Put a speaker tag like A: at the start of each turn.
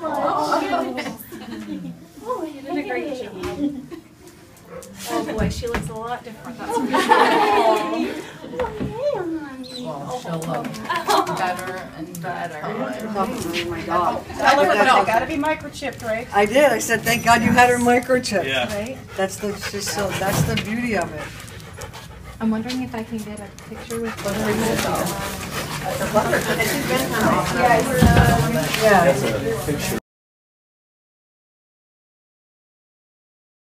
A: Oh, you did a great job. Oh boy, she looks a lot different. That's for
B: Well, she'll look better and better.
C: Oh my God.
D: Tell her it's got to be microchipped, right?
C: I did. I said, thank God you had her microchip.
E: Yeah.
D: Right?
C: That's the beauty of it.
A: I'm wondering if I can get a picture with her.
C: Yeah.